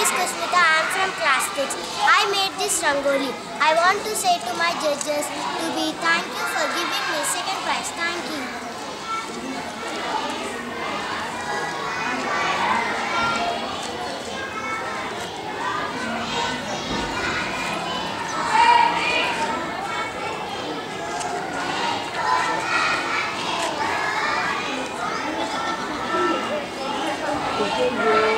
is Kushmitha. I am from class 6. I made this Rangoli. I want to say to my judges thank you for giving me second prize. Thank you. Thank you.